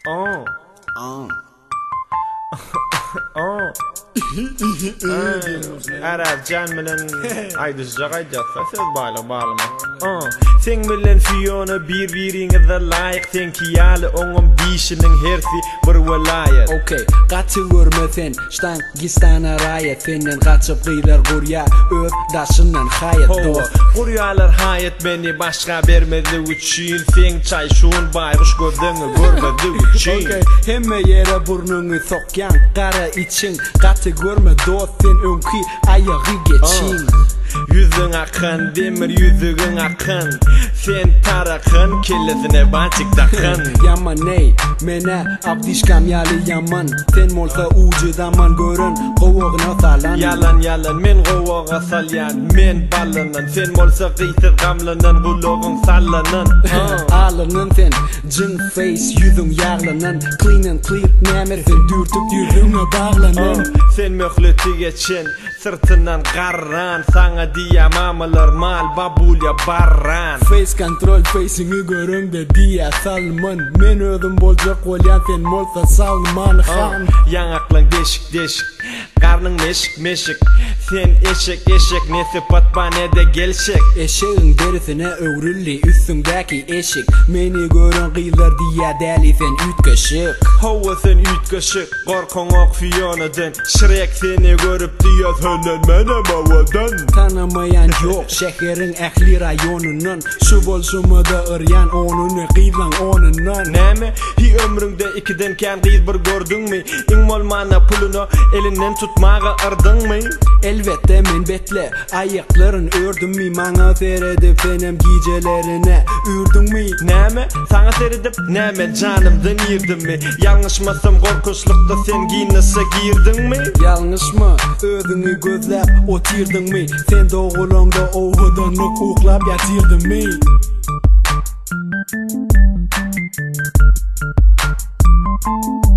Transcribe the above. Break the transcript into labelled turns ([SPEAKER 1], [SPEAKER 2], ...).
[SPEAKER 1] Arabcan bilen aýdyjak aýdjak söz bağlama. Sen bilen Fiona bir-biriňize laýyk, sen kiýaly oňum bişiniň hersi bir welaýet.
[SPEAKER 2] Okay, gaty görmesen, ştan gistana raýat, senden gaçyp gyýlar gurya, öz daşyndan haýat dost.
[SPEAKER 1] Guryalar haýat meni başga bermedi üçin, sen çay şuun baýguş gördüňi görmedi üçin.
[SPEAKER 2] Okay, hemme ýere burnuňy sokýan, gara için gaty görme dost, sen öňki aýagy geçin.
[SPEAKER 1] Yüzüň akyn, demir yüzüň akyn, sen tarakyn, kellesine bançyk takyn.
[SPEAKER 2] Yaman ney, mene abdişkam ýaly yaman, sen bolsa ujudaman görün, gowagyna salan.
[SPEAKER 1] Yalan, men gowaga salyan, men ballanan, sen bolsa gyýsyz gamlanan, gulagyň sallanan.
[SPEAKER 2] Alanyň sen, jin face, yüzüň ýaglanan, clean and clear, nämer sen dürtüp yüzüňe baglanan.
[SPEAKER 1] Sen möhleti geçen, sırtından garran, sana diyamamalar mal babulya barran.
[SPEAKER 2] Face control, face'ini görüňde diýä Salman, men özüm boljak bolýan, sen bolsa Salman Khan.
[SPEAKER 1] Ýaňaklaň deşik, garnyň meşik, sen eşek, nesi patpanede gelşek.
[SPEAKER 2] Eşeğin derisine öwrüldi üstündäki eşik, meni görün gyýlar diýä däli sen ütgeşik.
[SPEAKER 1] Hawa sen ütgeşik, gorkaň ok Fiona'dan, Shrek seni görüp diýär hölen mene bawadan.
[SPEAKER 2] Tanamayan yok şehrin ähli raýonunyň, şu bolşumada ıryan onuny gyýlan onundan.
[SPEAKER 1] Näme? Hi ömrüňde ikiden kän gyýz bir gördüňmi? Iň bolmana puluny elinden tutmaga ırdyňmy?
[SPEAKER 2] Elbette men betle aýaklaryň ördümmi, maňa seredip senem gijelerine ürdüňmi?
[SPEAKER 1] Näme? Saňa seredip näme janymdan ýerdimmi? Ýalňyşmasam gorkunçlukda sen giýnese girdiňmi?
[SPEAKER 2] Ýalňyşmy? Özüňi gözläp otyrdyňmi? Sen dogulaňda owadan uklap ýatyrdyňmi?